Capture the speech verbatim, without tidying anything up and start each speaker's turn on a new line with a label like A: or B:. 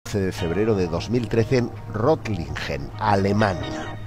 A: de febrero de dos mil trece en Rottlingen, Alemania.